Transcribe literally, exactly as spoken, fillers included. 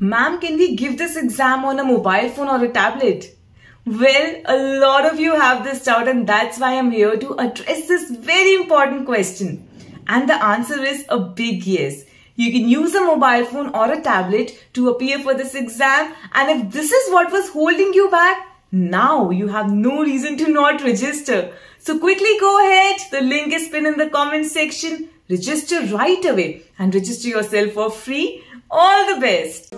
Ma'am, can we give this exam on a mobile phone or a tablet? Well, a lot of you have this doubt, and that's why I'm here to address this very important question. And the answer is a big yes. You can use a mobile phone or a tablet to appear for this exam, and if this is what was holding you back, now you have no reason to not register. So quickly go ahead. The link is pinned in the comment section. Register right away and register yourself for free. All the best.